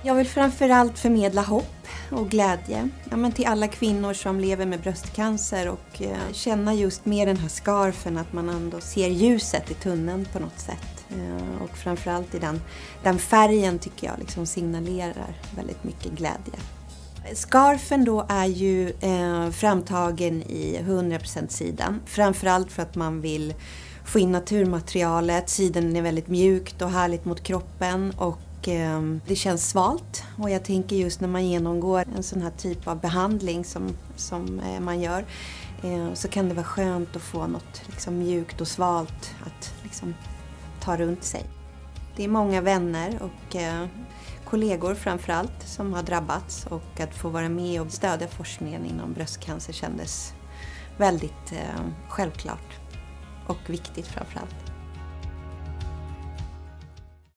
Jag vill framförallt förmedla hopp och glädje till alla kvinnor som lever med bröstcancer och känna just med den här scarfen att man ändå ser ljuset i tunneln på något sätt. Och framförallt i den färgen tycker jag liksom signalerar väldigt mycket glädje. Scarfen då är ju framtagen i 100% sidan. Framförallt för att man vill få in naturmaterialet. Sidan är väldigt mjukt och härligt mot kroppen och det känns svalt. Och jag tänker just när man genomgår en sån här typ av behandling som man gör så kan det vara skönt att få något liksom mjukt och svalt att liksom ta runt sig. Det är många vänner och kollegor framförallt som har drabbats och att få vara med och stödja forskningen inom bröstcancer kändes väldigt självklart och viktigt framförallt.